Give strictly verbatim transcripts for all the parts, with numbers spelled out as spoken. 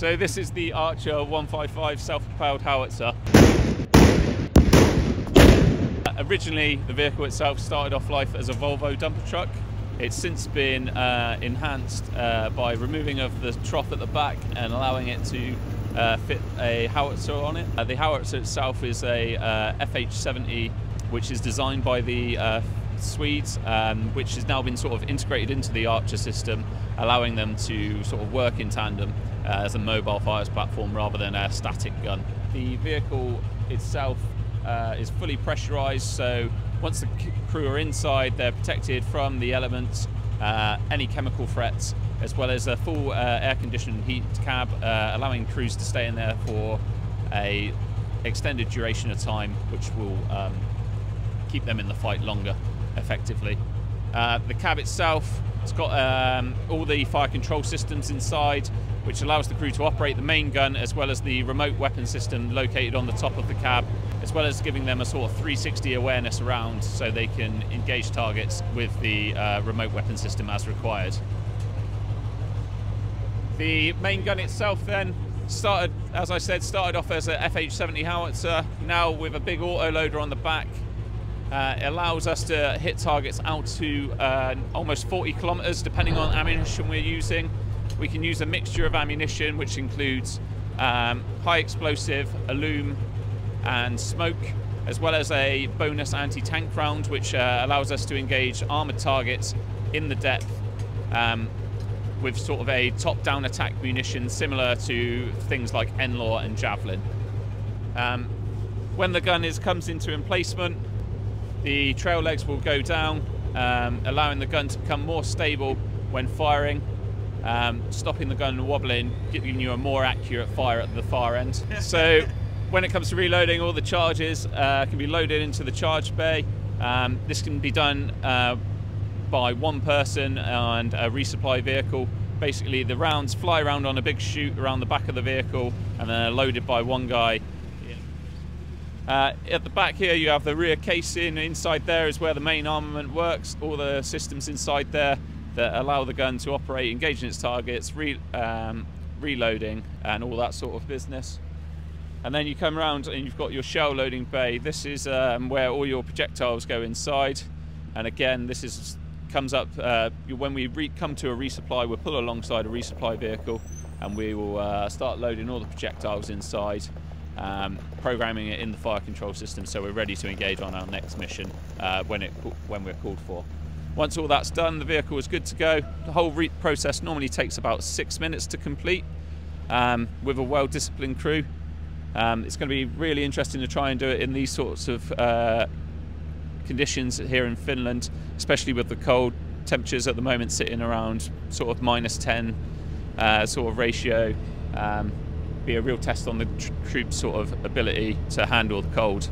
So this is the Archer one fifty-five self-propelled howitzer. Originally, the vehicle itself started off life as a Volvo dumper truck. It's since been uh, enhanced uh, by removing of the trough at the back and allowing it to uh, fit a howitzer on it. Uh, the howitzer itself is a uh, F H seventy, which is designed by the uh, Swedes, um, which has now been sort of integrated into the Archer system, allowing them to sort of work in tandem uh, as a mobile fires platform rather than a static gun. The vehicle itself uh, is fully pressurized, so once the crew are inside, they're protected from the elements, uh, any chemical threats, as well as a full uh, air-conditioned heat cab, uh, allowing crews to stay in there for a extended duration of time, which will um, keep them in the fight longer, effectively. Uh, the cab itself, it's got um, all the fire control systems inside, which allows the crew to operate the main gun as well as the remote weapon system located on the top of the cab, as well as giving them a sort of three sixty awareness around so they can engage targets with the uh, remote weapon system as required. The main gun itself then started, as I said, started off as a F H seventy howitzer, now with a big autoloader on the back. Uh, it allows us to hit targets out to uh, almost forty kilometers, depending on ammunition we're using. We can use a mixture of ammunition, which includes um, high explosive, aluminum, and smoke, as well as a bonus anti-tank round, which uh, allows us to engage armoured targets in the depth um, with sort of a top-down attack munition similar to things like N L A W and Javelin. Um, when the gun is comes into emplacement, the trail legs will go down, um, allowing the gun to become more stable when firing, um, stopping the gun wobbling, giving you a more accurate fire at the far end. So when it comes to reloading, all the charges uh, can be loaded into the charge bay. Um, this can be done uh, by one person and a resupply vehicle. Basically, the rounds fly around on a big chute around the back of the vehicle and then are loaded by one guy. Uh, at the back here you have the rear casing. Inside there is where the main armament works, all the systems inside there that allow the gun to operate, engaging its targets, re um, reloading and all that sort of business. And then you come around and you've got your shell loading bay. This is um, where all your projectiles go inside, and again this is comes up uh, when we re come to a resupply. We'll pull alongside a resupply vehicle and we will uh, start loading all the projectiles inside, Um, programming it in the fire control system so we're ready to engage on our next mission uh, when it when we're called for. Once all that's done, the vehicle is good to go. The whole re process normally takes about six minutes to complete um, with a well-disciplined crew. Um, it's going to be really interesting to try and do it in these sorts of uh, conditions here in Finland, especially with the cold temperatures at the moment sitting around sort of minus ten uh, sort of ratio. Um, be a real test on the tr troops' sort of ability to handle the cold.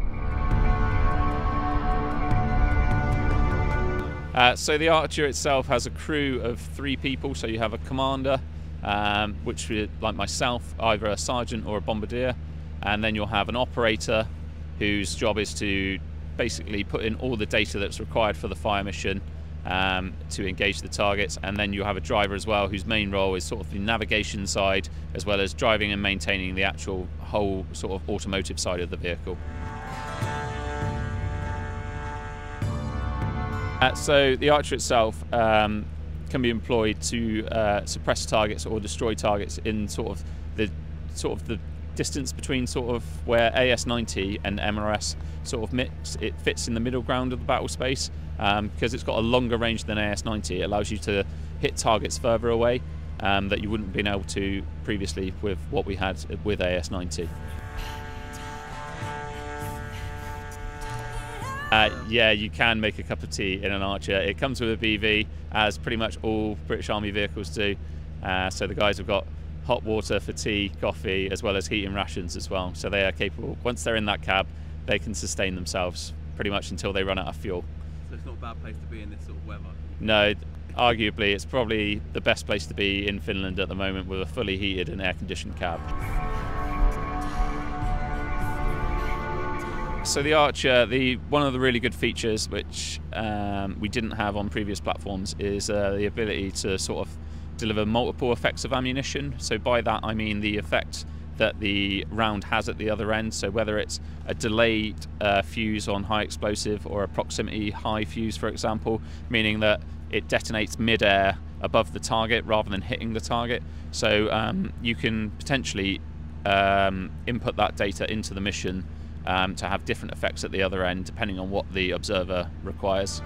Uh, so the Archer itself has a crew of three people, so you have a commander, um, which is like myself, either a sergeant or a bombardier, and then you'll have an operator whose job is to basically put in all the data that's required for the fire mission Um, to engage the targets, and then you have a driver as well whose main role is sort of the navigation side as well as driving and maintaining the actual whole sort of automotive side of the vehicle. Uh, so the Archer itself um, can be employed to uh, suppress targets or destroy targets in sort of the sort of the distance between sort of where A S ninety and M R S sort of mix. It fits in the middle ground of the battle space. Um, because it's got a longer range than A S ninety, it allows you to hit targets further away um, that you wouldn't have been able to previously with what we had with A S ninety. Uh, yeah, you can make a cup of tea in an Archer. It comes with a B V, as pretty much all British Army vehicles do. Uh, so the guys have got hot water for tea, coffee, as well as heating rations as well. So they are capable, once they're in that cab, they can sustain themselves pretty much until they run out of fuel. So it's not a bad place to be in this sort of weather? No, arguably it's probably the best place to be in Finland at the moment with a fully heated and air-conditioned cab. So the Archer, the one of the really good features which um, we didn't have on previous platforms is uh, the ability to sort of deliver multiple effects of ammunition. So by that I mean the effect that the round has at the other end. So whether it's a delayed uh, fuse on high explosive or a proximity high fuse, for example, meaning that it detonates mid-air above the target rather than hitting the target. So um, you can potentially um, input that data into the mission um, to have different effects at the other end depending on what the observer requires.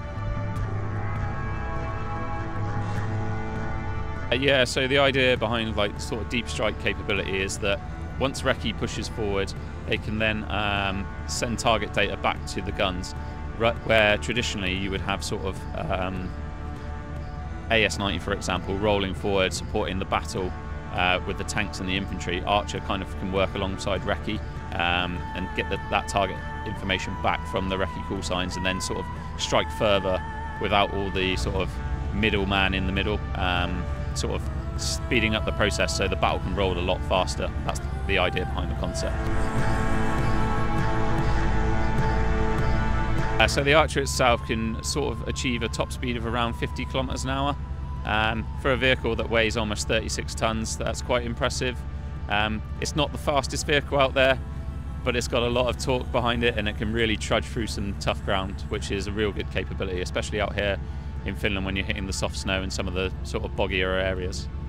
Uh, yeah, so the idea behind like sort of deep strike capability is that once recce pushes forward, they can then um, send target data back to the guns, where traditionally you would have sort of um, A S ninety, for example, rolling forward, supporting the battle uh, with the tanks and the infantry. Archer kind of can work alongside recce um, and get the, that target information back from the recce call signs, and then sort of strike further without all the sort of middleman in the middle, um, sort of speeding up the process so the battle can roll a lot faster. That's the idea behind the concept. Uh, so the Archer itself can sort of achieve a top speed of around fifty kilometers an hour. Um, for a vehicle that weighs almost thirty-six tons, that's quite impressive. Um, it's not the fastest vehicle out there, but it's got a lot of torque behind it, and it can really trudge through some tough ground, which is a real good capability, especially out here in Finland when you're hitting the soft snow and some of the sort of boggier areas.